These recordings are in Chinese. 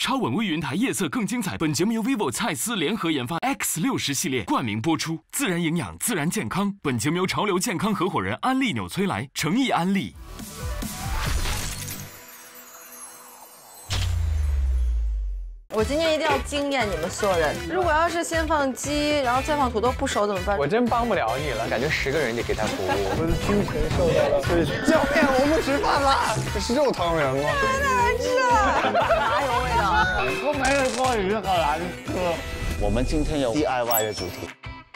超稳微云台夜色更精彩。本节目由 vivo 蔡司联合研发 X60系列冠名播出，自然营养，自然健康。本节目由潮流健康合伙人安利纽崔莱诚意安利。 我今天一定要惊艳你们所有人。如果要是先放鸡，然后再放土豆不熟怎么办？ 我真帮不了你了，感觉10个人得给他服务。 我的精神受到了摧残。教练，我们吃饭了。这是肉汤圆吗？ 太难吃了，哪有味道？ 我没有过鱼，好难吃。 我们今天有 DIY 的主题。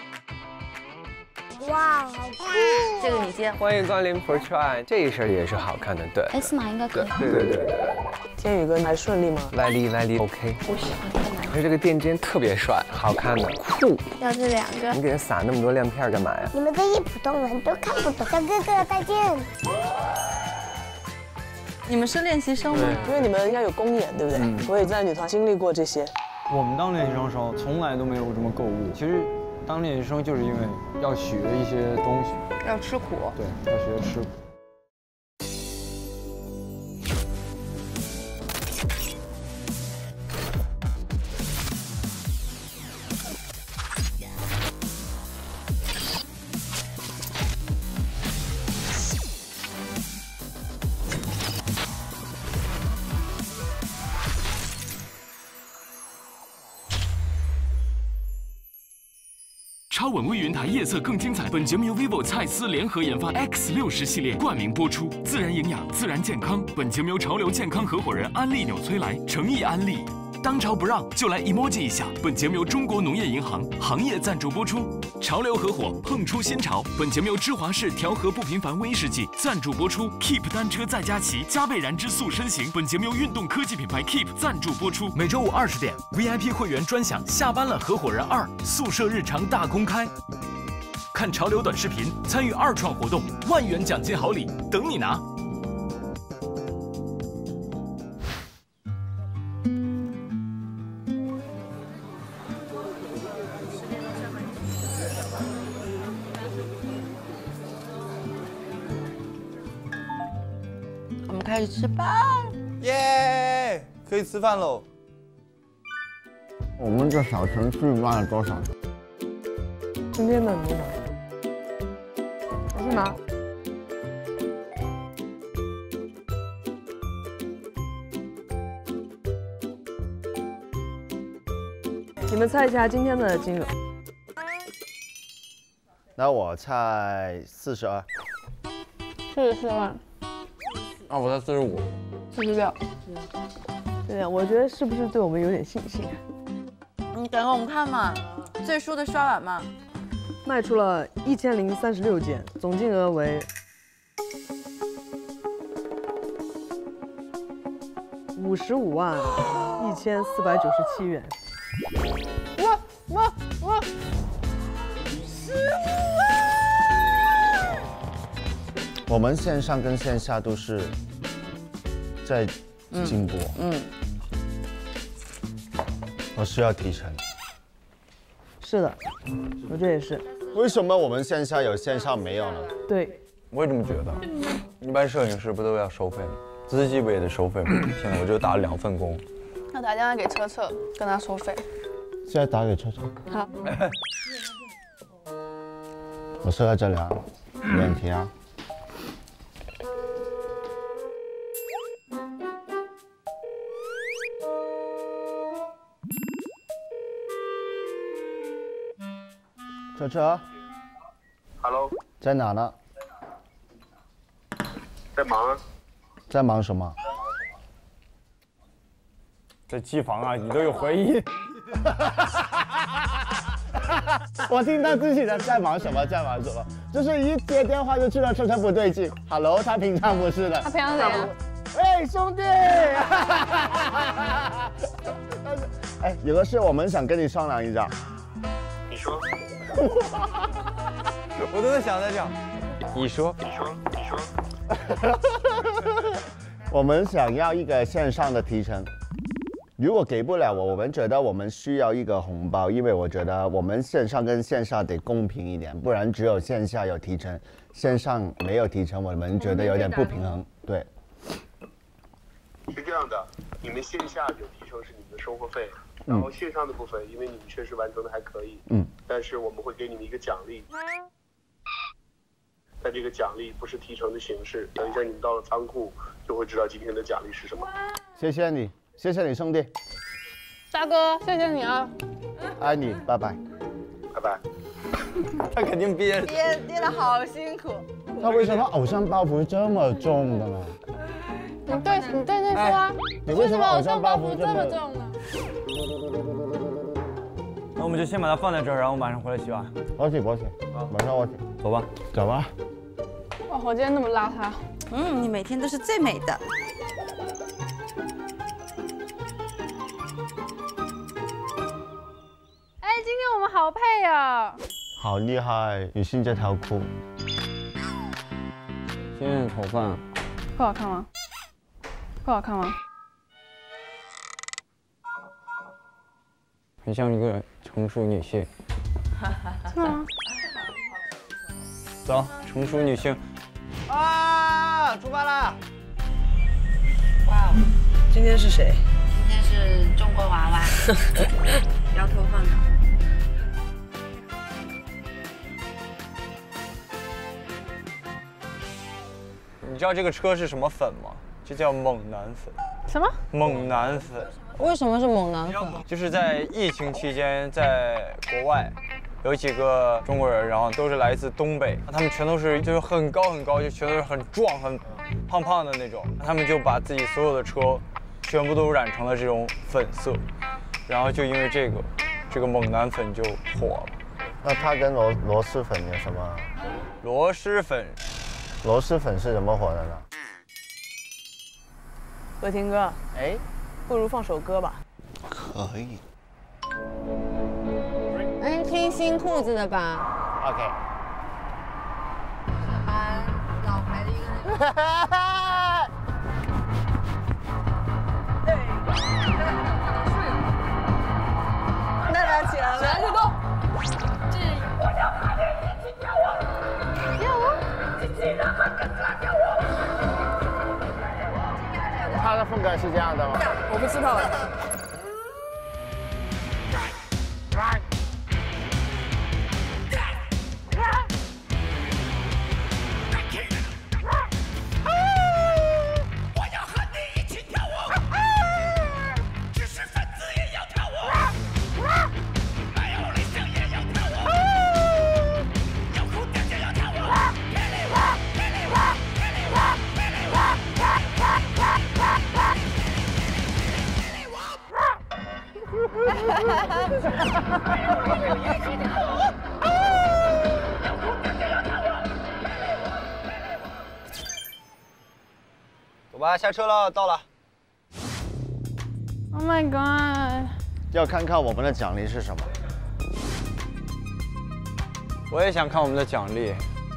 哇，好酷！ 这个你接。 欢迎光临 For Try， 这一身也是好看的，对。 S 码应该可以。 对。 天宇哥还顺利吗？ 来力 OK。我喜欢太难。而且这个垫肩特别帅，好看的，酷。 要这2个。 你给他撒那么多亮片干嘛呀？ 你们这些普通人都看不懂。小哥哥再见。 你们是练习生吗？ 因为你们应该有公演，对不对？我也在女团经历过这些。 我们当练习生的时候，从来都没有这么购物。其实。 当练习生就是因为要学一些东西， 要吃苦。 对，要学吃苦。 超稳微云台夜色更精彩。本节目由 vivo 蔡司联合研发 X60系列冠名播出，自然营养，自然健康。本节目由潮流健康合伙人安利纽崔莱诚意安利。当朝不让就来 emoji 一下。本节目由中国农业银行行业赞助播出。潮流合伙碰出新潮。本节目由芝华士调和不平凡威士忌赞助播出。Keep 单车在家骑，加倍燃脂塑身形。本节目由运动科技品牌 Keep 赞助播出。每周五20点 VIP 会员专享下班了合伙人2宿舍日常大公开。看潮流短视频，参与2创活动，10000元奖金好礼等你拿。 我们开始吃饭， 耶！可以吃饭喽。 我们这小程序卖了多少？ 今天的牛腩。 还是吗？ 你们猜一下今天的金额？ 那我猜42。 44万。 啊，我猜45。 46。 对呀，我觉得是不是对我们有点信心？ 你等我们看嘛，最输的刷碗嘛。 卖出了1036件，总金额为551497元。 哇！15万！ 我们线上跟线下都是在进步。我需要提成。 是的，我觉得也是。 为什么我们线下有线上没有呢？ 对， 我也这么觉得。一般摄影师不都要收费吗？司机不也得收费吗？天哪，我就打了2份工。 要打电话给车车，跟他收费。 现在打给车车。 好。 我设在这里啊，没问题啊。车车 ，Hello， 在哪呢？ 在忙啊。 在忙什么？ 在机房啊，你都有回忆。 我听到自己的在忙什么，在忙什么，就是一接电话就知道车车不对劲。Hello， 他平常不是的。 他平常怎样？ 喂，兄弟！哎，有个事我们想跟你商量一下。 你说。 我都在想在这样。 你说。 我们想要一个线上的提成。如果给不了我们觉得我们需要一个红包，因为我觉得我们线上跟线下得公平一点，不然只有线下有提成，线上没有提成，我们觉得有点不平衡。对， 是这样的， 你们线下有提成是你们的生活费，然后线上的部分，因为你们确实完成的还可以，但是我们会给你们一个奖励，但这个奖励不是提成的形式，等一下你们到了仓库就会知道今天的奖励是什么。 谢谢你，谢谢你兄弟， 大哥，谢谢你啊， 爱你，拜拜， 拜拜。 他肯定憋得好辛苦。 他为什么偶像包袱这么重的呢？ 你对那说啊， 你为什么偶像包袱这么重呢？ 那我们就先把它放在这儿，然后马上回来洗碗。 我去，马上我去， 走吧， 走吧。 哇，我今天那么邋遢。 你每天都是最美的。 哎，今天我们好配啊！ 好厉害，雨欣这条裤。 今天的头发不好看吗？不好看吗？ 很像一个成熟女性。 是吗？ 走，成熟女性。 啊，出发啦！ 哇哦，今天是谁？ 今天是中国娃娃，摇头晃脑。 你知道这个车是什么粉吗？这叫猛男粉。 什么？ 猛男粉。 为什么是猛男粉？ 就是在疫情期间，在国外有几个中国人，然后都是来自东北，他们全都是就是很高很高，就全都是很壮很胖胖的那种，他们就把自己所有的车全部都染成了这种粉色，然后就因为这个猛男粉就火了。 那它跟螺蛳粉有什么？ 螺蛳粉是怎么火的呢？ 乐天哥，哎，不如放首歌吧。 可以。 听新裤子的吧。 OK。 把老牌的一个人。那俩起来了，来运动。 他的风格是这样的吗？ 我不知道。 我要和你一起跳舞，知识分子也要跳舞，没有理想也要跳舞，要哭大家要跳舞，霹雳舞，霹雳舞，霹雳舞，霹雳舞，霹雳舞。 走吧，下车了，到了。 Oh my god！ 要看看我们的奖励是什么。 我也想看我们的奖励。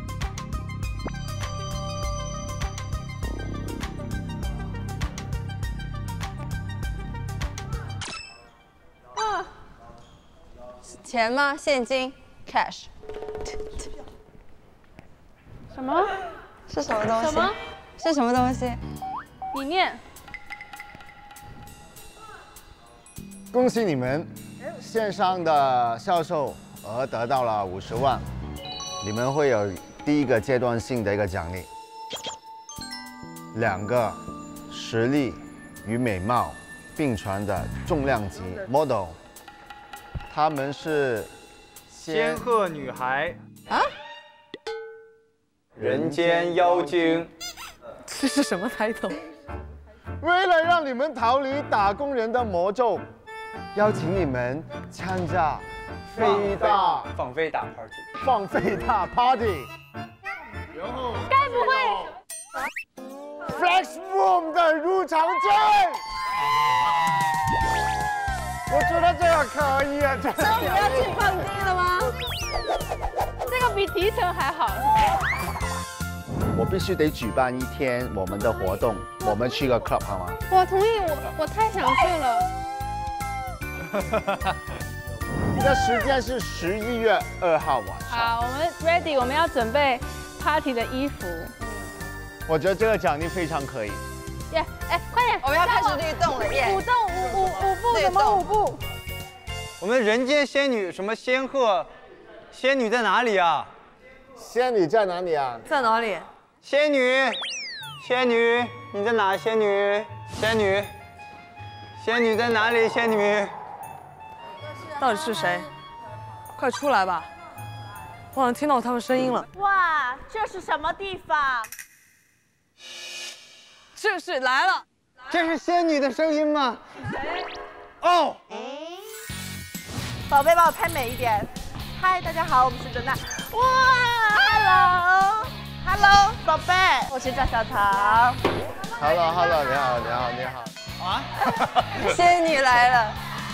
钱吗？现金 ？Cash？ 什么？ 是什么东西？ 什么？ 是什么东西？ 里面。 恭喜你们，线上的销售额得到了50万，你们会有第一个阶段性的一个奖励，2个实力与美貌并存的重量级 model， 他们是仙鹤女孩啊， 人间妖精， 这是什么抬头？ 为了让你们逃离打工人的魔咒，邀请你们参加放飞大 party， 放飞大 party， 然后该不会 Flex Room 的入场券？我觉得这个可以啊，这个不要去放低了吗？ 这个比提成还好。 我必须得举办一天我们的活动，我们去个 club 好吗？ 我同意，我太想去了。 你的时间是11月2号晚上。 好，我们 ready， 我们要准备 party 的衣服。 我觉得这个奖励非常可以。 耶，哎，快点， 我们要开始律动了耶！ 舞动舞步什么舞步？ 我们人间仙女什么仙鹤，仙女在哪里啊？ 仙女在哪里啊？ 在哪里？ 仙女，仙女你在哪？仙女，仙女，仙女在哪里？仙女， 到底是谁？快出来吧！我好像听到他们声音了。 哇，这是什么地方？ 这是来了。 这是仙女的声音吗？哦。 宝贝，帮我拍美一点。嗨，大家好，我们是真娜。哇 ，Hello， 宝贝，我是赵小桃。 Hello， 你好。 啊？ 仙女来了。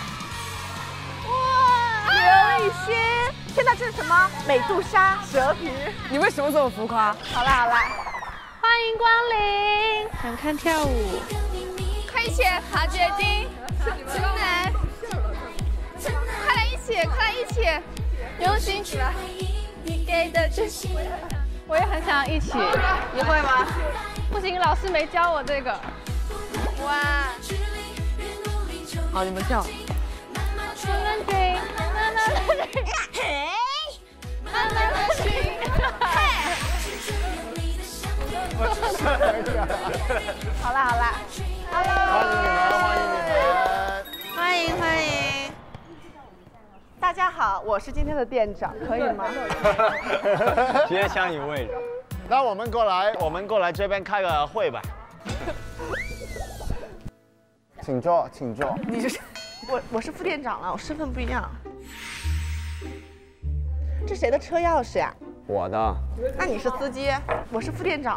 哇，刘雨欣，天哪，这是什么？美杜莎蛇皮。 你为什么这么浮夸？ 好啦， 欢迎光临，想看跳舞，快一起，好决定，真难，快来一起，用心起来，你给的真心，我也很想一起， 你会吗？ 不行，老师没教我这个，哇， 好，你们跳。 好啦欢迎。 大家好，我是今天的店长，可以吗？ 直接抢你位置。 那我们过来这边开个会吧。请坐。 你是我是副店长了，我身份不一样。这谁的车钥匙呀？ 我的。 那你是司机，我是副店长。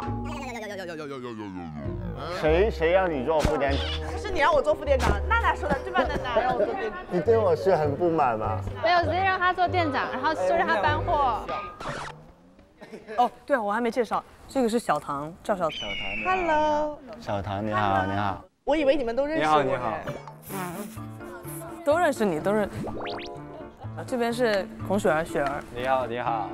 谁让你做副店长？ 是你让我做副店长，娜娜说的对吧？娜娜让我做店长。 你对我是很不满吗？ 没有，直接让他做店长，然后就让他搬货。 哦，对，我还没介绍，这个是小唐，赵小唐。 Hello， 小唐你好。 我以为你们都认识我。 你好。 都认识你，都认。这边是孔雪儿。 你好。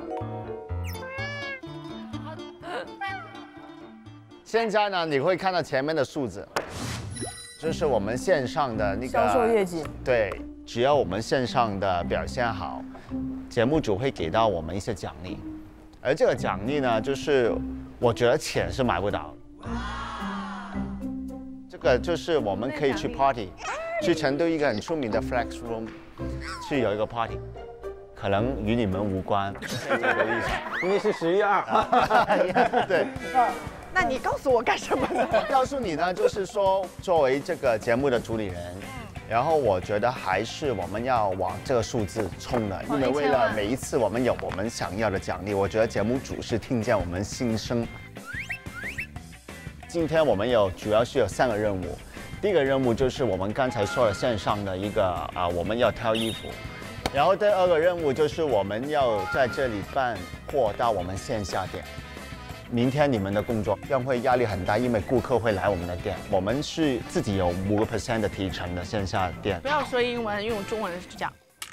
现在呢，你会看到前面的数字，就是我们线上的那个销售业绩。 对，只要我们线上的表现好，节目组会给到我们一些奖励，而这个奖励呢，就是我觉得钱是买不到的。这个就是我们可以去 party， 去成都一个很出名的 Flex Room， 去有一个 party。可能与你们无关，这个意思。 因为是11月2。 对。 那你告诉我干什么呢？ 我告诉你呢，就是说，作为这个节目的主理人，然后我觉得还是我们要往这个数字冲的，因为为了每一次我们有我们想要的奖励，我觉得节目组是听见我们心声。今天我们主要是有3个任务，第一个任务就是我们刚才说的线上的一个我们要挑衣服。然后第2个任务就是我们要在这里办货到我们线下店。明天你们的工作将会压力很大，因为顾客会来我们的店。我们是自己有5% 的提成的线下店。 不要说英文，用中文讲。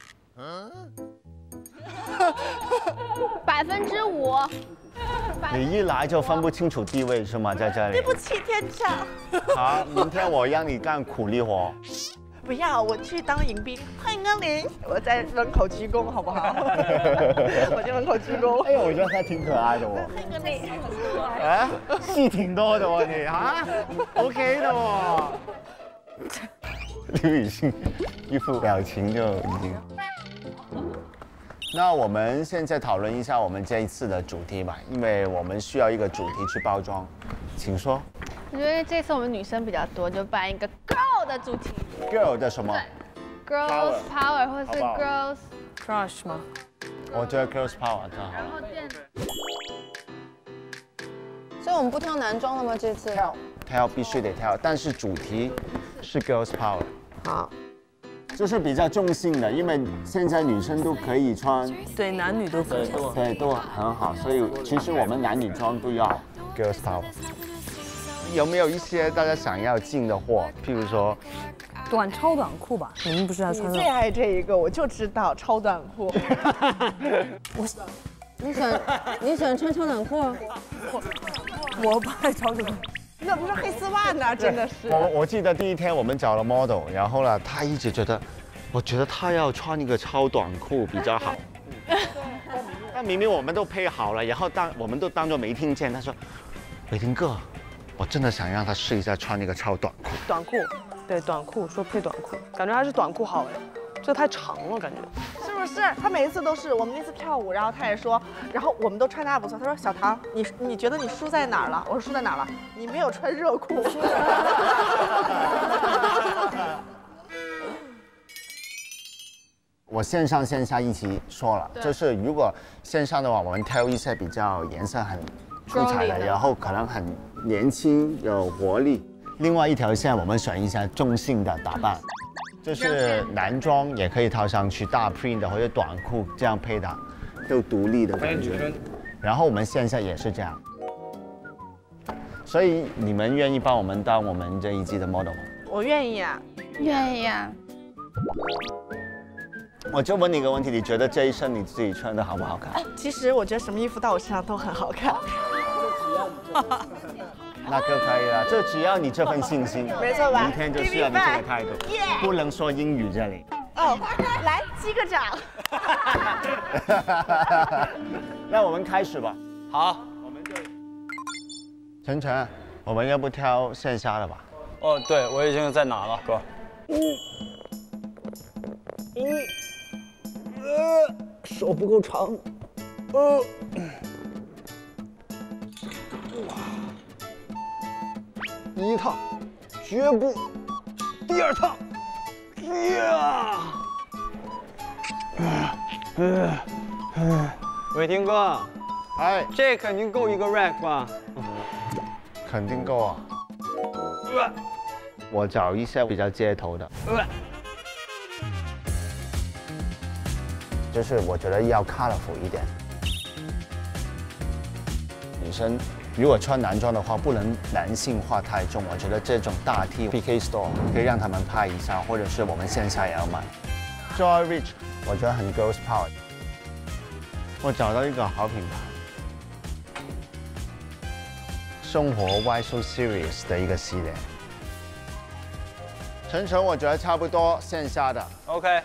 5%。 你一来就分不清楚地位是吗？在这里。 对不起，店长。 好，明天我让你干苦力活。 不要，我去当迎宾。欢迎光临，我在门口鞠躬，好不好？我在门口鞠躬。 哎呦，我觉得他挺可爱的哦。 欢迎光临。 哎，戏挺多的哦，你啊 ，OK 的哦。刘雨欣一副表情就已经。那我们现在讨论一下我们这一次的主题吧，因为我们需要一个主题去包装，请说。 我觉得这次我们女生比较多，就办一个 girl 的主题。 girl 的什么 ？girls power 或是 girls crush 吗？ 我觉得 girls power 更好。 然后所以我们不挑男装了吗？这次挑必须得挑，但是主题是 girls power。 好。 就是比较中性的，因为现在女生都可以穿， 对，男女都可以， 对，都很好，所以其实我们男女装都要 girls power。有没有一些大家想要进的货？譬如说， 超短裤吧？你们不是在穿？ 你最爱这一个，我就知道超短裤。 你喜欢穿超短裤？ 我不爱超短裤。 那不是黑丝袜呢，真的是。 我记得第一天我们找了 model， 然后呢，他一直觉得，我觉得他要穿一个超短裤比较好。但明明我们都配好了，然后我们都当作没听见。他说：“伟霆哥，我真的想让他试一下穿那个超短裤。” 短裤，对，短裤说配短裤，感觉还是短裤好哎，这太长了感觉。 是不是？他每一次都是我们那次跳舞，然后他也说，然后我们都穿搭不错。他说：“小唐，你觉得你输在哪儿了？”我说：“输在哪儿了？你没有穿热裤。” 我线上线下一起说了，就是如果线上的话，我们挑一些比较颜色很出彩的，然后可能很年轻有活力。另外一条线我们选一下中性的打扮，就是男装也可以套上去，大 print 的或者短裤这样配搭，又独立的感觉。然后我们线下也是这样，所以你们愿意帮我们当我们这一季的 model 吗？ 我愿意啊， 愿意啊。 我就问你一个问题，你觉得这一身你自己穿的好不好看？ 其实我觉得什么衣服到我身上都很好看。 那就可以了，就只要你这份信心， 没错吧？ 明天就需要你这个态度，不能说英语这里。 哦，来击个掌。 那我们开始吧。 好， 我们就晨晨，我们要不挑线下的吧？ 哦，对，我已经在拿了，哥。 手不够长。 第一趟，绝不；第二趟， 伟霆哥， 哎， 这肯定够一个 rack 吧？ 肯定够啊。我找一些比较街头的。就是我觉得要 colorful 一点。女生如果穿男装的话，不能男性化太重。我觉得这种大 T、PK Store 可以让他们拍一下，或者是我们线下也要买。Joy Rich 我觉得很 girls power。我找到一个好品牌，生活 Why So Serious 的一个系列。晨晨，我觉得差不多线下的。 OK。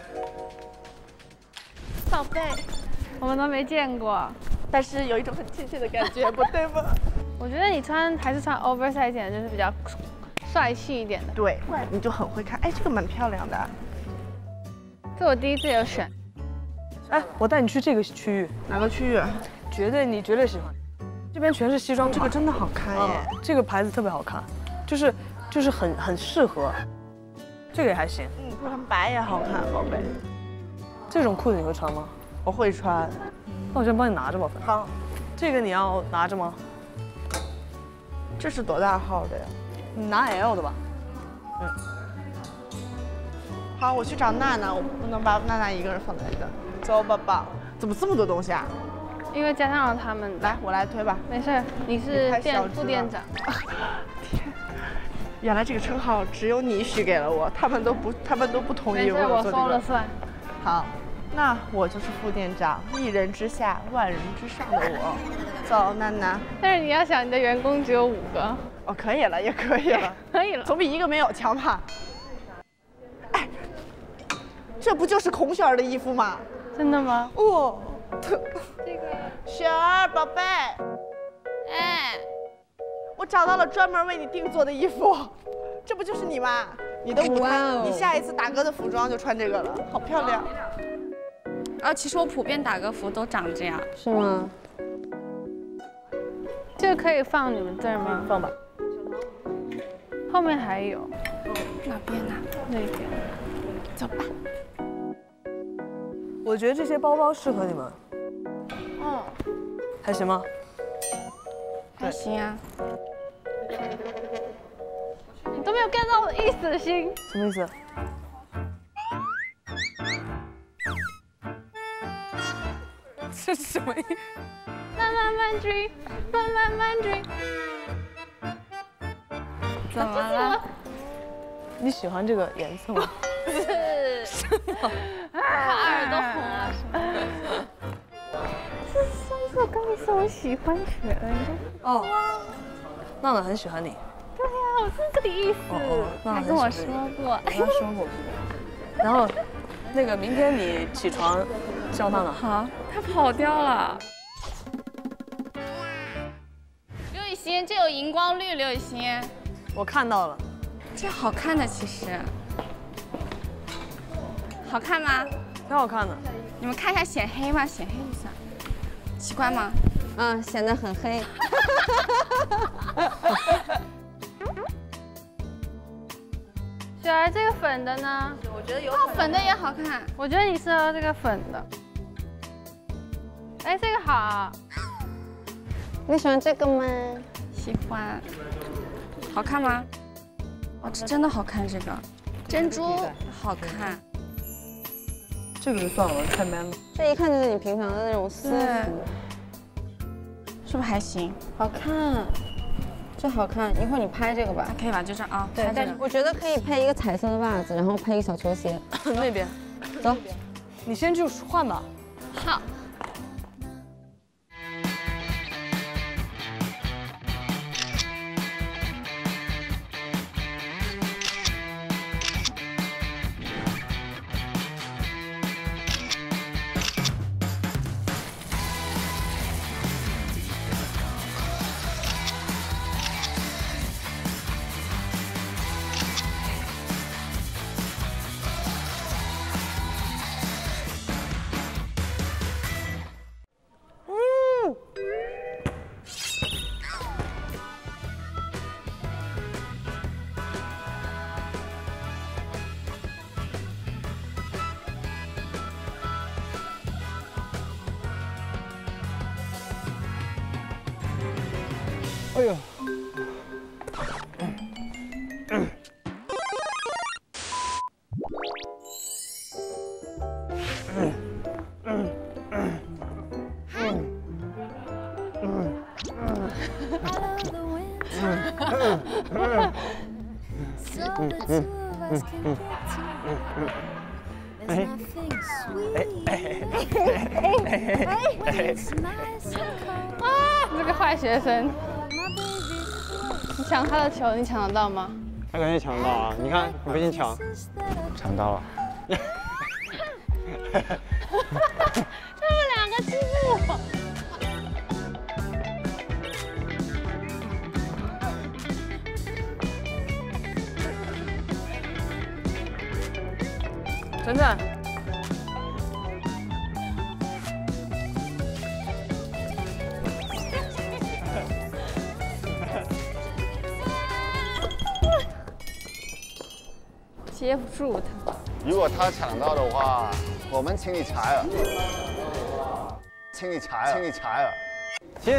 宝贝，我们都没见过， 但是有一种很亲切的感觉，不对吗？ 我觉得你还是穿 oversize 一点，就是比较帅气一点的。 对，你就很会看。哎，这个蛮漂亮的。 这我第一次有选。 哎，我带你去这个区域。 哪个区域？ 你绝对喜欢。这边全是西装， 这个真的好看耶。 这个牌子特别好看，就是很适合。这个也还行。 穿白也好看，宝贝。 这种裤子你会穿吗？ 我会穿。 那我先帮你拿着吧。 好。 这个你要拿着吗？ 这是多大号的呀？ 你拿 L 的吧。 好，我去找娜娜，我不能把娜娜一个人放在这。走，宝宝。怎么这么多东西啊？ 因为加上了他们。 来，我来推吧。 没事，你是副店长。 天，原来这个称号只有你许给了我，他们都不同意我做这个。 我说了算。 好。那我就是副店长，一人之下，万人之上的我。走，娜娜。 但是你要想，你的员工只有5个。 哦，可以了，也可以了， 可以了， 总比一个没有强吧？哎，这不就是孔雪儿的衣服吗？ 真的吗？ 哦， 这个。 雪儿，宝贝。 哎， 我找到了专门为你定做的衣服，这不就是你吗？你的舞台，你下一次打歌的服装就穿这个了，好漂亮。 其实我普遍打歌服都长这样。 是吗？ 这个可以放你们这儿吗？ 放吧。 后面还有。哪边啊？那边。走吧。 我觉得这些包包适合你们。还行吗？ 还行啊。你都没有 get 到我的意思，心。 什么意思？这是什么意思？ 慢慢 dream， 慢 dream。怎么了？ 你喜欢这个颜色吗？ 是吗？耳朵红了是吗？这上次我跟你说我喜欢雪儿。 哦，娜娜很喜欢你。 我是这个意思。他跟我说过。 他说过。然后，那个明天你起床叫他呢。 好，他跑掉了。刘雨欣，这有荧光绿，刘雨欣。 我看到了。 这好看的，其实。好看吗？ 挺好看的。 你们看一下显黑吗？显黑一下。奇怪吗？ 嗯，显得很黑。 雪儿，这个粉的呢？ 我觉得有粉的也好看。 我觉得你适合这个粉的。哎，这个好。 你喜欢这个吗？ 喜欢。好看吗？哦，这真的好看，这个珍珠好看。 这个就算了，太 man 了。 这一看就是你平常的那种私服， 是不是还行？ 好看，这好看。一会儿你拍这个吧， 可以吧？就这样啊。 对，但是我觉得可以配一个彩色的袜子，然后配一个小球鞋。 那边， 走， 你先去换吧。 好。 哎呦， 这个坏学生，你抢他的球，你抢得到吗？ 他肯定抢到啊！你看，你不信抢，抢到了。 他们两个欺负我。 晨晨。 接不住他。 如果他抢到的话，我们请你柴尔，请你柴尔，请你柴尔。 行。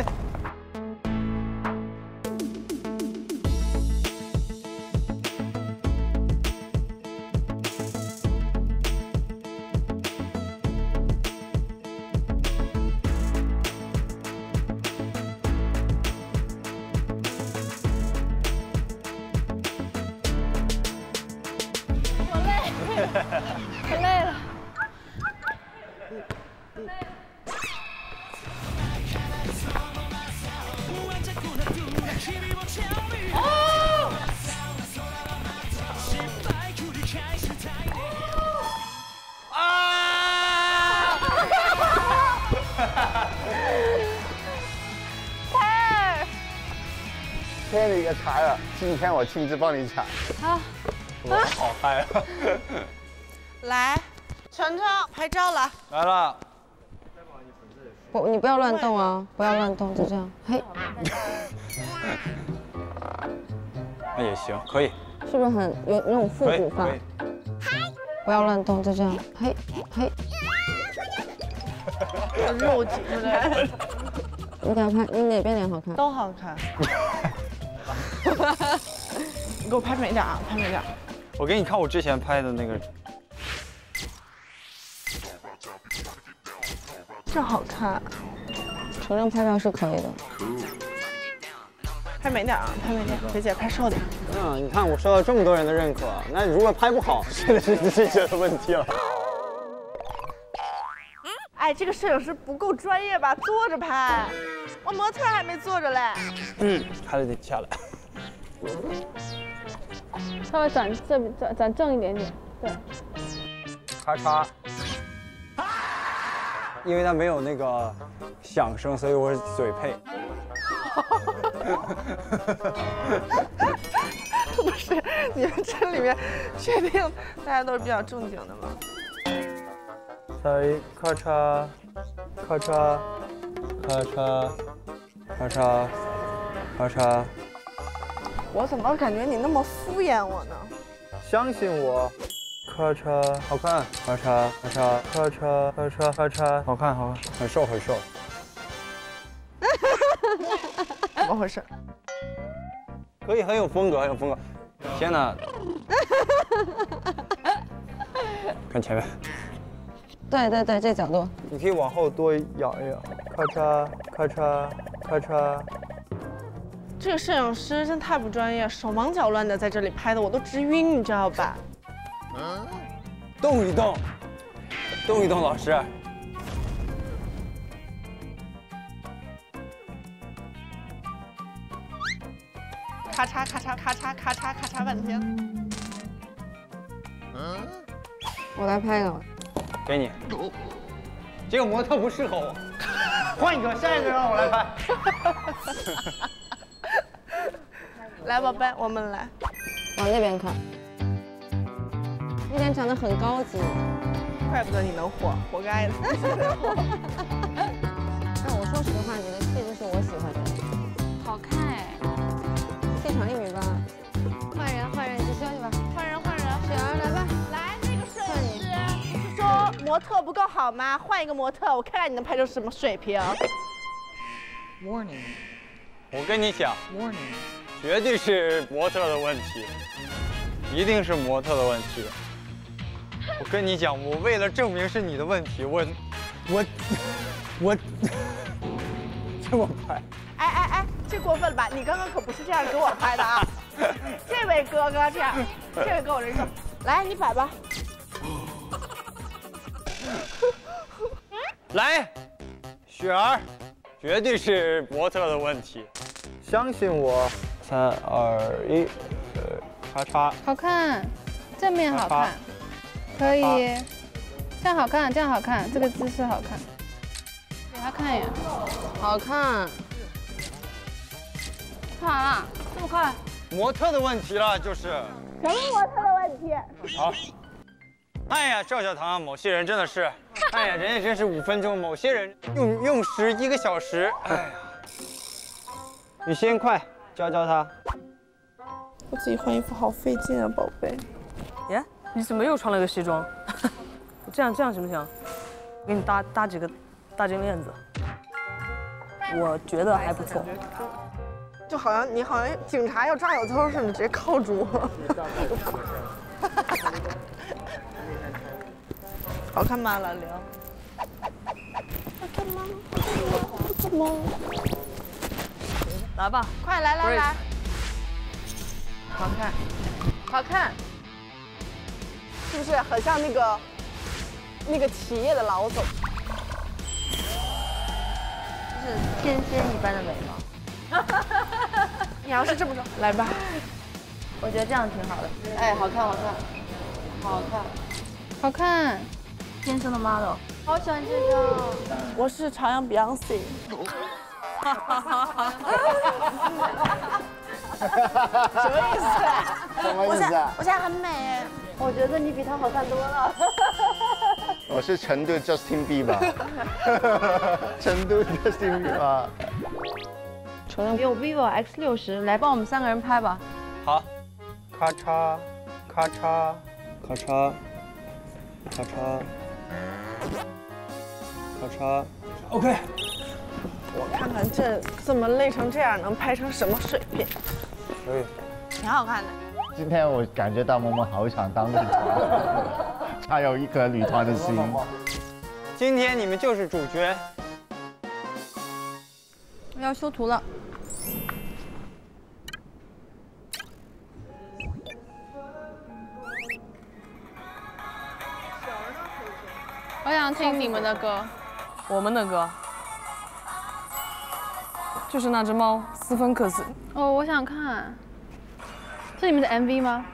可累了。 贴了一个柴尔，今天我亲自帮你抢。 好。 我好嗨啊！ 来，晨晨拍照了。 来了。 你不要乱动啊！不要乱动，就这样。嘿。 那也行，可以。 是不是很有那种复古范？不要乱动，就这样。嘿，嘿。 肉紧的。 你给他拍，你哪边脸好看？ 都好看。你给我拍美点啊，拍美点。 我给你看我之前拍的那个。 这好看。 承认拍照是可以的。 拍美点啊，拍美点，姐姐拍瘦点。 你看我受到这么多人的认可，那如果拍不好，真的是自己的问题了。 哎，这个摄影师不够专业吧？坐着拍，我模特还没坐着嘞。 还得下来。 稍微转这边转正一点点，对。 咔嚓。因为它没有那个响声，所以我是嘴配。 不是，你们这里面确定大家都是比较正经的吗？ 再咔嚓，咔嚓，咔嚓，咔嚓，咔嚓。 我怎么感觉你那么敷衍我呢？ 相信我。咔嚓，好看，咔嚓，咔嚓，咔嚓，咔嚓，咔嚓，好看，好看，很瘦，很瘦。 怎么回事？ 可以，很有风格，很有风格。天哪！看前面。 对对对，这角度。 你可以往后多仰一仰。咔嚓，咔嚓，咔嚓。 这个摄影师真太不专业，手忙脚乱的在这里拍的，我都直晕，你知道吧？ 动一动，动一动，老师。 咔嚓咔嚓咔嚓咔嚓咔嚓半天。 我来拍一个。 给你。这个模特不适合我，换一个，下一个让我来拍。 来，宝贝，我们来。 往那边看。那边长得很高级， 怪不得你能火，活该的。 但我说实话，你的气质是我喜欢的， 好看哎， 气场1.8米。换人，你休息吧。 换人， 雪儿来吧。 来，那个摄影师是说模特不够好吗？换一个模特，我看看你能拍出什么水平。 Warning， 我跟你讲 ，Warning， 绝对是模特的问题，一定是模特的问题。我跟你讲，我为了证明是你的问题，我这么拍。 哎，这过分了吧？你刚刚可不是这样给我拍的啊！这位哥哥这样，这位跟我这说，来你摆吧。 来，雪儿，绝对是模特的问题，相信我。3、2、1，咔嚓。 好看，正面好看。可以，这样好看，这样好看，这个姿势好看。给他看一眼， 好看。 看完了，这么快？ 模特的问题了，就是。 什么模特的问题？ 好。哎呀，赵小棠，某些人真的是，哎呀，人家真是5分钟，某些人用时1个小时。哎呀，雨欣，快教他。 我自己换衣服好费劲啊，宝贝。 耶，你怎么又穿了个西装？这样行不行？给你搭几个大金链子，我觉得还不错。 就好像警察要抓小偷似的，直接铐住我。好看吗，老刘？好看吗？好看吗？ 来吧， 快来！ 好看， 好看，是不是很像那个企业的老总？ 是天仙一般的美吗？ 你要是这么说，来吧。 我觉得这样挺好的。哎，好看。 好看， 天生的 model， 好喜欢这个。 我是朝阳 Beyonce。什么意思？ 什么意思啊？ 我现在很美， 我觉得你比他好看多了。 我是成都 Justin Bieber， 成都 Justin Bieber。 有 vivo X60，来帮我们3个人拍吧。 好，咔嚓，咔嚓，咔嚓，咔嚓，咔嚓 ，OK。 我看看这么累成这样，能拍成什么水平？ 可以， 挺好看的。 今天我感觉到萌萌好想当女团，她有一颗女团的心。 今天你们就是主角。 我要修图了。 我想听你们的歌。 我们的歌。就是那只猫，斯芬克斯。 哦，我想看。 是你们的 MV 吗？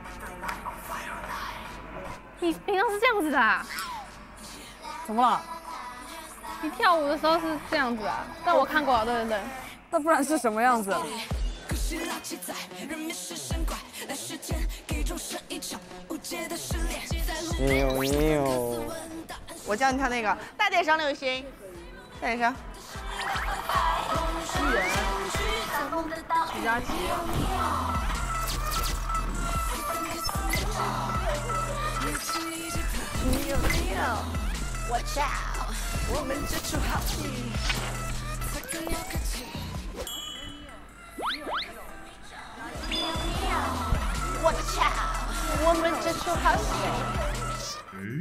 你平常是这样子的啊？ 怎么了？ 你跳舞的时候是这样子啊？但我看过啊，对对对。 那不然是什么样子？ 你有。 我教你跳那个大点声，刘雨欣，大点声。 徐佳琪。 我操，我们这出好戏。我操，我们这出好戏。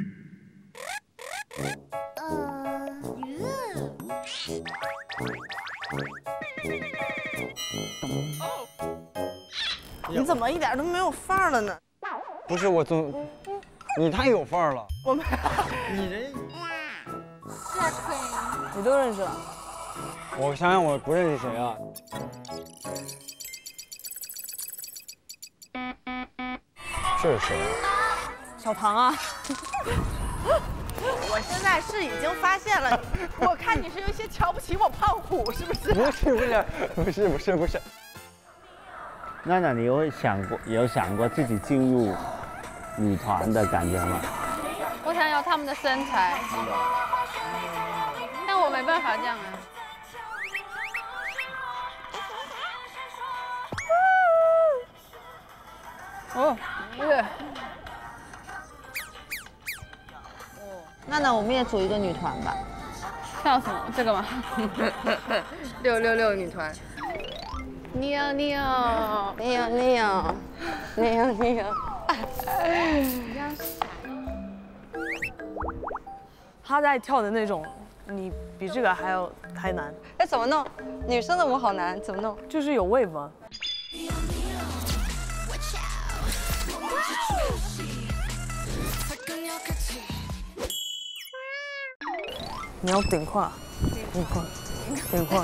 你怎么一点都没有范儿了呢？ 不是我总，你太有范儿了。 我们， 你这， 你都认识了？ 我想想，我不认识谁啊？这是谁？ 小唐啊。 我现在是已经发现了，我看你是有一些瞧不起我胖虎，是不是？ 不是。 娜，你有想过自己进入女团的感觉吗？ 我想要他们的身材，但我没办法这样啊。 哦，那我们也组一个女团吧。 跳什么？这个吗？666女团。Neo， 他在跳的那种，你比这个还难。 哎，怎么弄？女生的舞好难，怎么弄？ 就是有 wave 吗？你要顶胯，顶胯。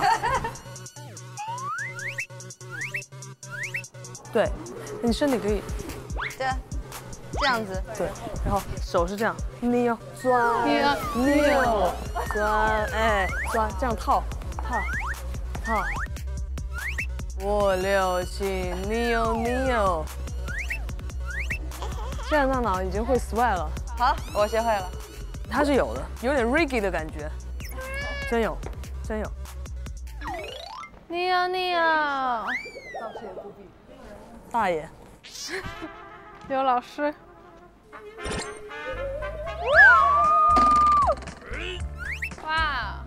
对，你身体可以， 对，这样子。 对，然后手是这样，你要钻，你要钻，哎，钻，这样套。5、6、7，你有，这样大脑已经会 sway 了。 好，我学会了。 它是有的，有点 reggae 的感觉，真有。 你有。 大爷， 刘老师。哇！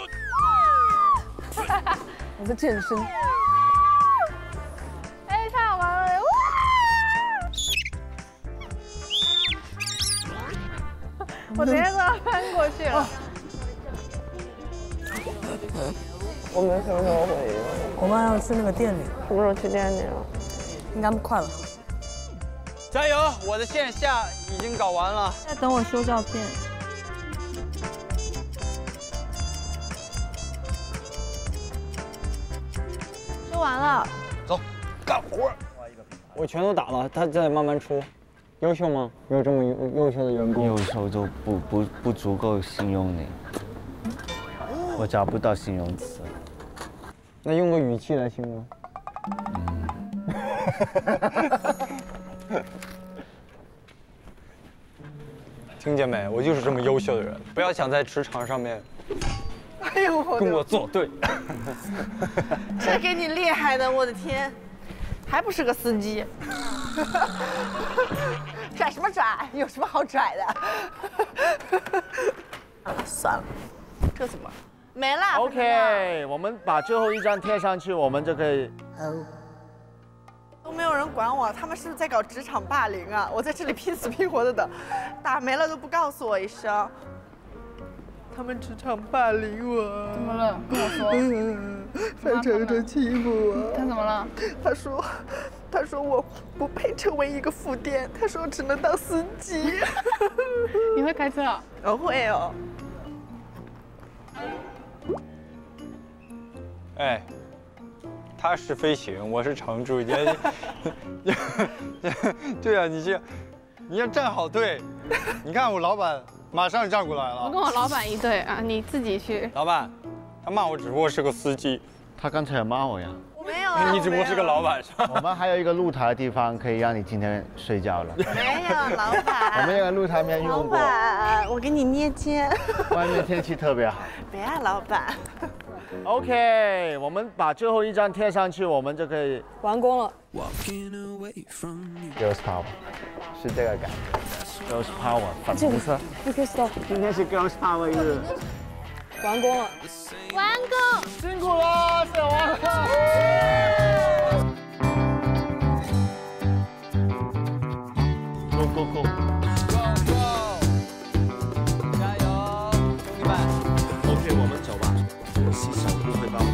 我在健身。 哎，太好玩了！我直接都要翻过去了。 我没什么时候回忆了。 我们还要去那个店里。 什么时候去店里了？ 应该快了。 加油！我的线下已经搞完了。 在等我修照片。修完了。 走，干活。我全都打了，他在慢慢出。优秀吗？有这么优秀的员工？ 优秀就不足够形容你，我找不到形容词。 那用个语气来形容。听见没？我就是这么优秀的人，不要想在职场上面，跟我作对。 这给你厉害的，我的天，还不是个司机？拽什么拽？有什么好拽的？算了，这怎么没了 ？OK， 我们把最后一张贴上去，我们就可以。 都没有人管我，他们是不是在搞职场霸凌啊？我在这里拼死拼活的等，打没了都不告诉我一声。他们职场霸凌我。 怎么了？跟我说。 范丞丞欺负我。 他怎么了？ 他说我不配成为一个副店，他说我只能当司机。 你会开车啊？ 我会哦。 哎， 他是飞行，我是常驻。对啊，你要站好队。你看我老板马上站过来了。 我跟我老板一队啊，你自己去。 老板，他骂我只不过是个司机。 他刚才也骂我呀。 我没有啊。 你只不过是个老板是吧？ 我们还有一个露台的地方可以让你今天睡觉了。 没有，老板。 我们那个露台没用过。 老板，我给你捏肩。 外面天气特别好。 别啊，老板。 OK， 我们把最后一张贴上去，我们就可以完工了。 Girls Power 是这个感觉 ，Girls Power 粉红色。今天是 Girls Power 日。 完工了。 完工。 辛苦了，小王。Go go go！ 加油，兄弟们 ！OK， 我们走吧。我洗手不会帮我们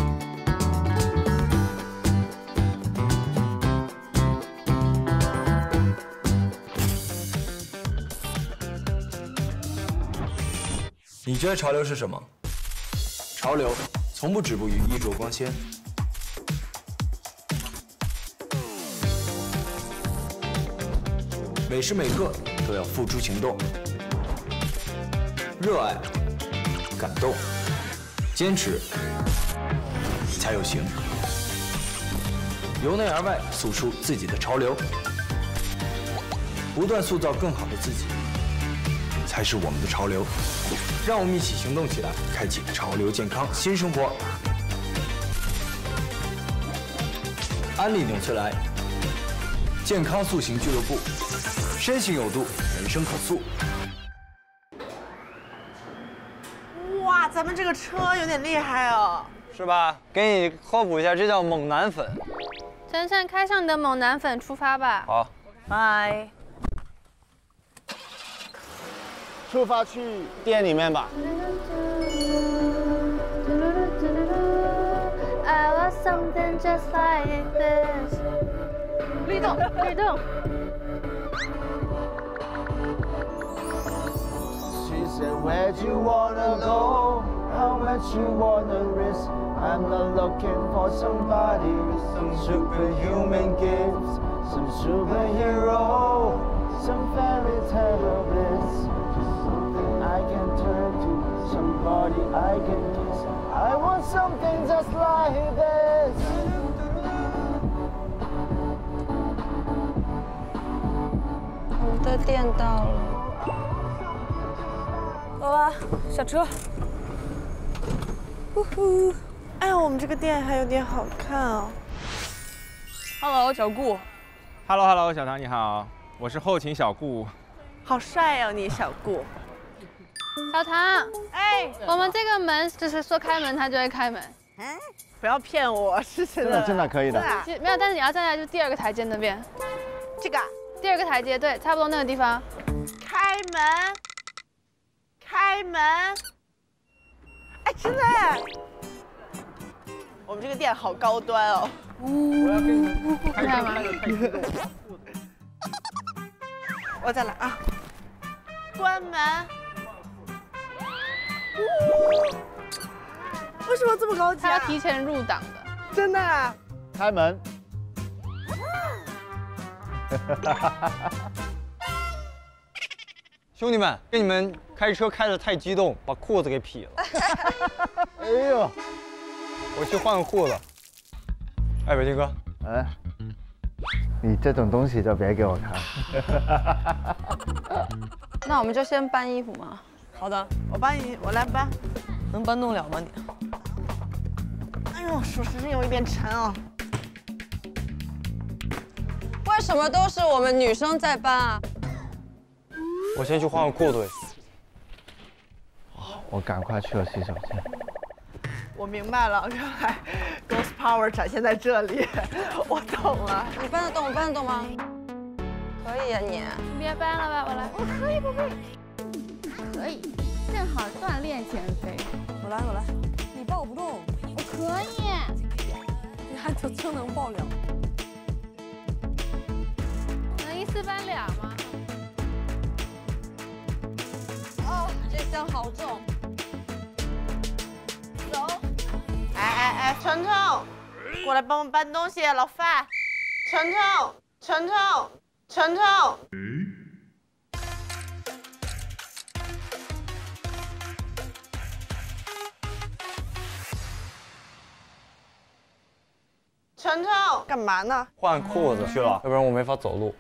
你觉得潮流是什么？潮流从不止步于衣着光鲜。每时每刻都要付诸行动，热爱、感动、坚持，才有型。由内而外诉出自己的潮流，不断塑造更好的自己，才是我们的潮流。让我们一起行动起来，开启潮流健康新生活。安利纽崔莱，健康塑形俱乐部，身形有度，人生可塑。 哇，咱们这个车有点厉害哦。 是吧？给你科普一下，这叫猛男粉。 晨晨，开上你的猛男粉，出发吧。 好， 拜。 出发去店里面吧。 I want something just like this。律动，律动。 She said, where do you wanna go? How much you wanna risk? I'm not looking for somebody with some superhuman gifts, some superhero, some fairy tale bliss. Something I can turn to, somebody I can kiss. I want something just like this. 我们的店到了。 走吧，下车。 呼呼，哎呀，我们这个店还有点好看哦。 Hello， 小顾。 Hello， 小唐你好，我是后勤小顾。 好帅哦，你小顾。 小唐，哎，我们这个门就是说开门，它就会开门。 不要骗我，是真的。 真的可以的。 没有，但是你要站在就第二个台阶那边。 这个。 第二个台阶，对，差不多那个地方。 开门。开门！哎，真的哎！我们这个店好高端哦。 我要跟你开车开的太激动了。 我再来啊！关门。为什么这么高级啊？ 他要提前入档的。 真的啊？ 开门。 兄弟们，跟你们开车开得太激动，把裤子给劈了。 哎呦， 我去换个裤子。哎，伟霆哥， 哎，你这种东西就别给我看。 那我们就先搬衣服嘛。 好的， 我帮你，我来搬。 能搬动了吗你？ 哎呦，属实是有一点沉哦。 为什么都是我们女生在搬啊？ 我先去换个裤子。 我赶快去了洗手间。 我明白了，原来 Girls Power 展现在这里，我懂了。 你搬得动，我搬得动吗？可以啊，你。 别搬了吧，我来。我可以，宝贝。可以，正好锻炼减肥。 我来。你抱不动。 我可以。 你还真能抱了。 能一次搬俩吗？ 哦，这箱好重。 走。哎，程程， 过来帮我搬东西，老范。程程，程程，程程。程程，干嘛呢？ 换裤子去了，要不然我没法走路。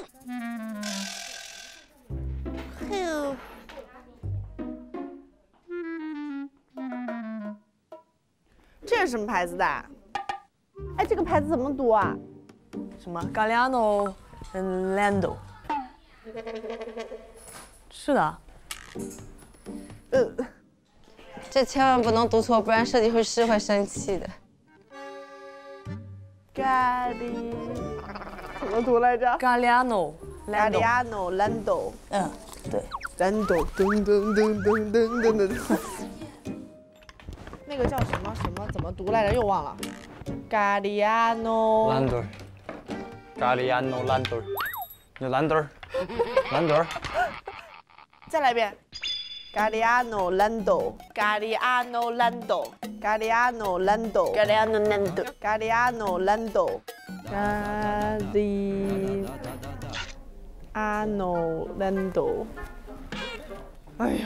这是什么牌子的？哎，这个牌子怎么读啊？ 什么 Galliano Lando？ 是的。 这千万不能读错，不然设计师会生气的。 咖喱怎么读来着 ？Galliano Lando。 嗯，对。 Lando， 噔噔噔噔噔噔噔。那个叫什么什么？怎么读来着？又忘了。Galliano Lando。Galliano Lando。有兰德儿，兰德儿。 再来一遍。Galliano Lando。Galliano Lando。Galliano Lando。Galliano Lando。Galliano Lando。Galliano Lando。哎呀，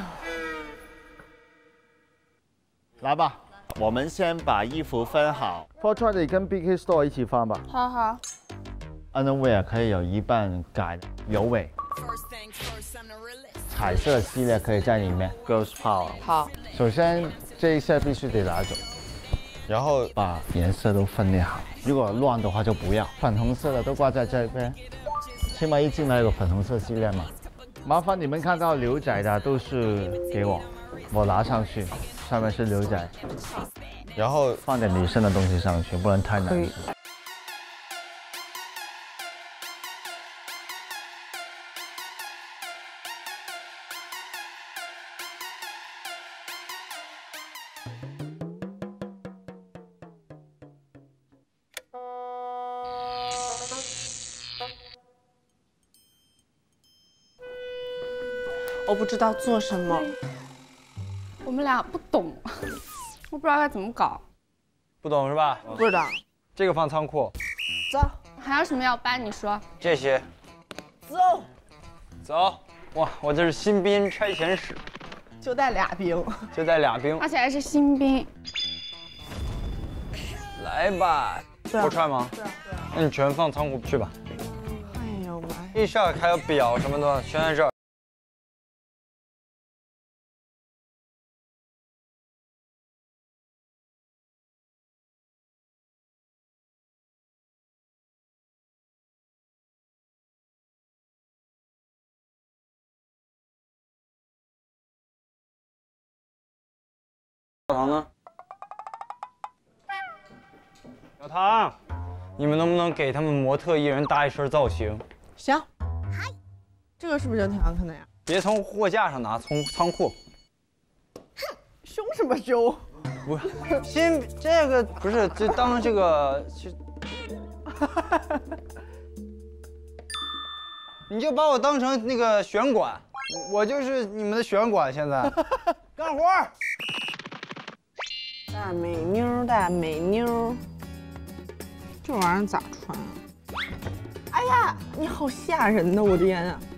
来吧，我们先把衣服分好。Fortune 跟 BK Store 一起放吧。 好好。 Underwear 可以有一半改有尾。彩色系列可以在里面 ，Girls Power。 好。 首先这一些必须得拿走，然后把颜色都分裂好。如果乱的话就不要。粉红色的都挂在这边，起码一进来有粉红色系列嘛。麻烦你们看到牛仔的都是给我，我拿上去，上面是牛仔，然后放点女生的东西上去，不然太难吃。 我不知道做什么， 我们俩不懂，我不知道该怎么搞。 不懂是吧？ 不知道。 这个放仓库。 走。 还有什么要搬？你说。 这些。 走。 走。哇，我这是新兵差遣使。 就带俩兵。 就带俩兵。 而且还是新兵。 来吧。够踹吗？ 对啊。 那你全放仓库去吧。 哎呦妈呀！ 这上还有表什么的，全在这儿。小唐呢？小唐，你们能不能给他们模特一人搭一身造型？ 行。这个是不是就挺好看的呀？ 别从货架上拿，从仓库。 凶什么凶？ 不是，先这个不是，就当这个你就把我当成那个选管，我就是你们的选管。现在干活。 大美妞，大美妞，这玩意儿咋穿啊？哎呀，你好吓人呐！我的天啊！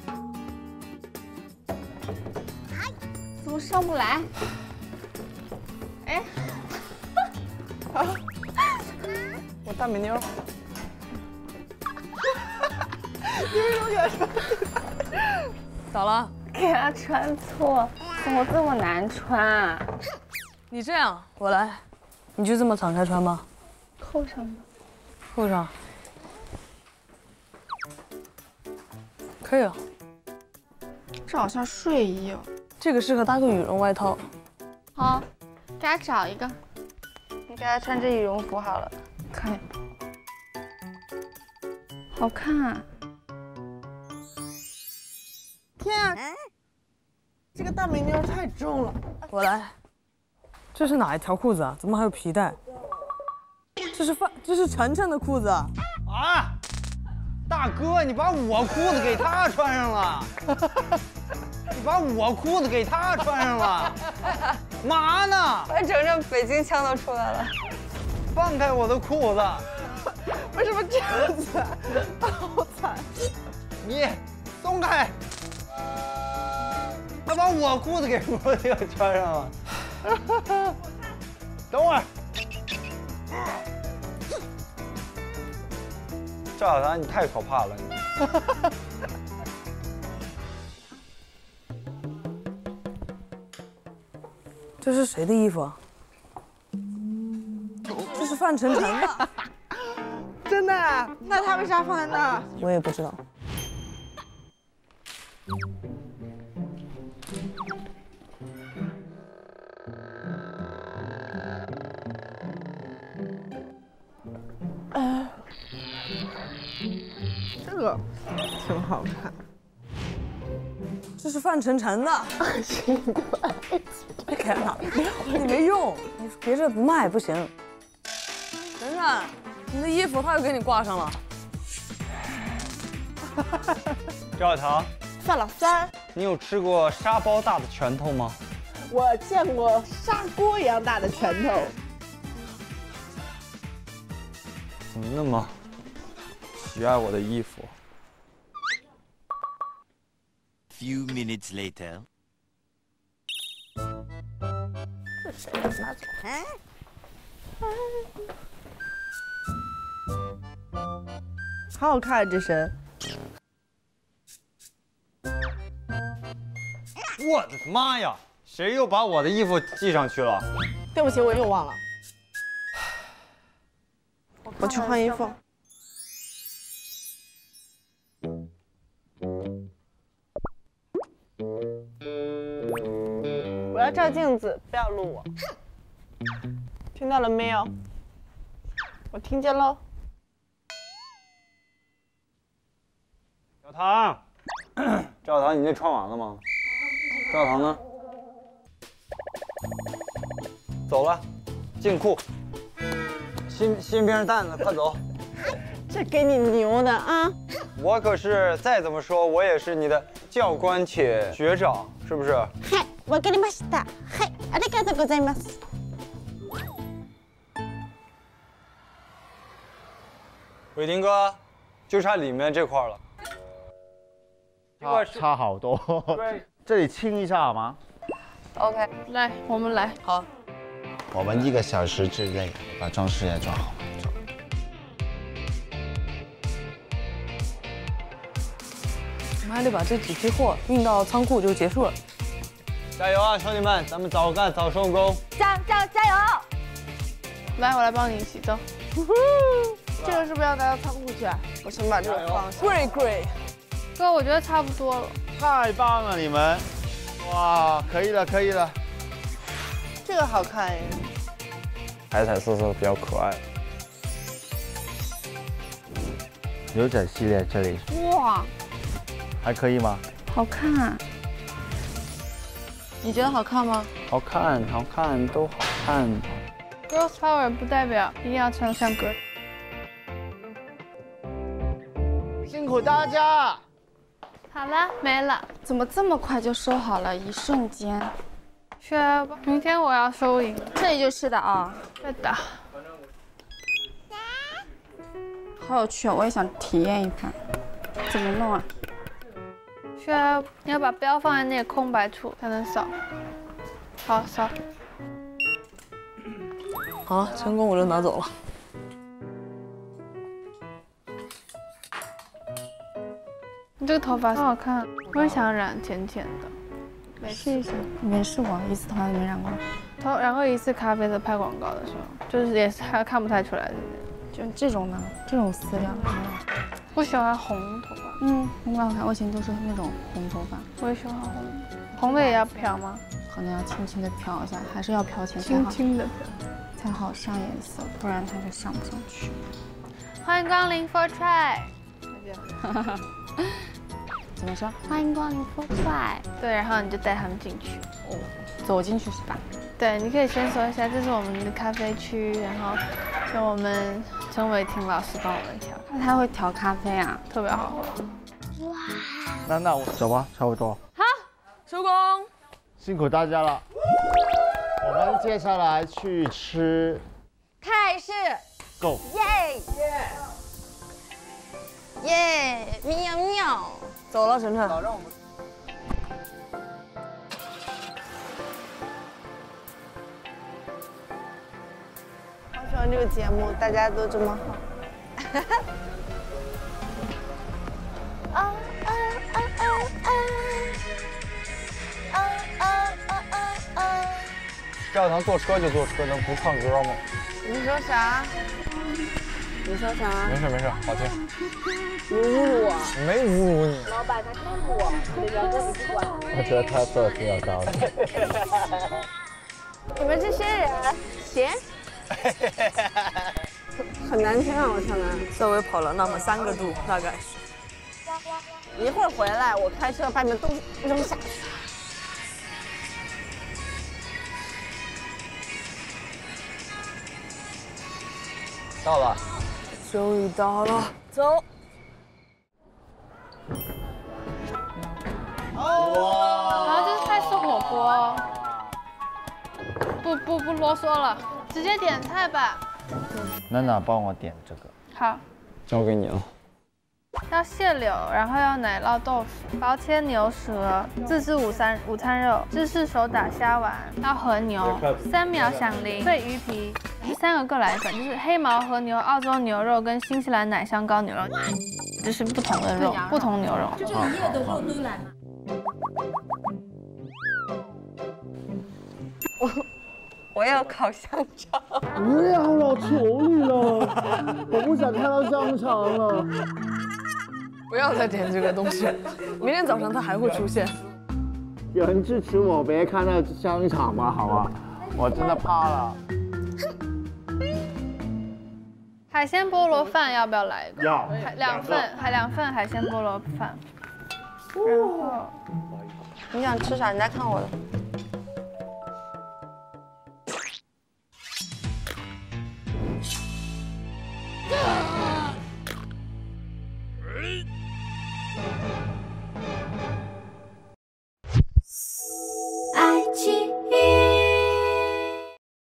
怎么上不来？哎， 我大美妞。你为什么给他穿？ 咋了？ 给他穿错，怎么这么难穿啊？ 你这样，我来，你就这么敞开穿吗？ 扣上吧。 扣上。可以了。 这好像睡衣哦。 这个适合搭个羽绒外套。 好，给他找一个。你给他穿这羽绒服好了。可以。好看啊！ 天啊！这个大美妞太重了。 我来。这是哪一条裤子啊？怎么还有皮带？这是晨晨的裤子啊！ 啊，大哥，你把我裤子给他穿上了，你把我裤子给他穿上了，嘛呢？ 我整整北京腔都出来了。 放开我的裤子！ 为什么这样子？好惨！ 你松开！他把我裤子给摸这个穿上了。等会儿。赵小棠，你太可怕了！ 这是谁的衣服啊？这是范丞丞的。 真的？那他为啥放在那儿？ 我也不知道。 这个挺好看。 这是范丞丞的。 奇怪， 天哪，你没用，你别这不卖不行。等等，你的衣服他又给你挂上了。 赵小棠， 范老三， 你有吃过沙包大的拳头吗？ 我见过砂锅一样大的拳头。 怎么那么喜爱我的衣服 ？Few minutes later. 拿走。好好看这身。 我的妈呀！谁又把我的衣服系上去了？ 对不起，我又忘了。我去换衣服。我要照镜子，不要录我。听到了没有？我听见喽。 小棠，赵小棠，你那穿完了吗？赵小棠呢？走了，进库。新兵蛋子，快走！ 这给你牛的啊！ 我可是再怎么说，我也是你的教官且学长，是不是？ はい、わかりました。はい、ありがとうございます。 伟霆哥，就差里面这块了。 差好多。 对， 这里清一下好吗 ？OK， 来，我们来。 好。 我们1个小时之内把装饰也装好。 我们还得把这几批货运到仓库就结束了。 加油啊，兄弟们，咱们早干早收工。 加油！来，我来帮你一起走。 这个是不是要拿到仓库去？我先把这个放下。 Great， 哥，我觉得差不多了。 太棒了，你们！哇，可以了，可以了。 这个好看耶， 彩彩色色比较可爱。 牛仔系列这里哇， 还可以吗？ 好看。 你觉得好看吗？ 好看，好看，都好看。 Girls Power 不代表一定要穿像哥。 辛苦大家。 好了，没了。 怎么这么快就收好了？一瞬间。 是啊，明天我要收银。 这里就是的啊。 对的。 好有趣哦，我也想体验一番。怎么弄啊？ 是啊，你要把标放在那个空白处才能扫。好，扫。 好了，成功我就拿走了。 你这个头发很好看，我也想染浅浅的。 试一下，没试过，一次头发都没染过。 染过一次咖啡色拍广告的时候，就是也是还看不太出来的。 就这种呢，这种丝料没有。 我喜欢红头发。 红好看，我以前都是那种红头发。 我也喜欢红，红的也要漂吗？ 可能要轻轻的漂一下，还是要漂前轻轻的才好上颜色，不然它就上不上去。 欢迎光临 For Try。 怎么说？ 欢迎光临 For Try。对，然后你就带他们进去。 哦，走进去是吧？ 对，你可以先说一下，这是我们的咖啡区，然后是我们陈伟霆老师帮我们调。 那他会调咖啡啊， 特别好喝。 哇！ 那我走吧，差不多。 好，收工。 辛苦大家了。我们接下来去吃泰式 ，Go！ 耶耶，喵喵， 走了，晨晨。 好喜欢这个节目，大家都这么好。 教堂坐车就坐车，能不唱歌吗？ 你说啥？你说啥？ 没事没事，好听。 你侮辱我？ 没侮辱你。 老板他看我，你聊天你不管。 我觉得他做的比较高的。 你们这些人行？很难听啊，我看来。 稍微跑了那么3个度，大概是。 一会儿回来，我开车把你们都扔下去。 到了， 终于到了，走。 然后这是泰式火锅，不啰嗦了，直接点菜吧。 娜娜帮我点这个。 好， 交给你了。 要蟹柳，然后要奶酪豆腐，薄切牛舌，自制午餐肉，芝士手打虾丸，要和牛，3秒响铃，脆鱼皮，3个各来一份，就是黑毛和牛、澳洲牛肉跟新西兰奶香膏牛肉，这是不同的肉，不同牛肉。 就这一页的肉都来嘛。 我要烤香肠。 不要了，求你了，我不想看到香肠了。 不要再点这个东西，明天早上它还会出现。 有人支持我，别看到香肠嘛，好吗？我真的怕了。 海鲜菠萝饭要不要来一个？ 要 2份海鲜菠萝饭。然后你想吃啥？你再看我的。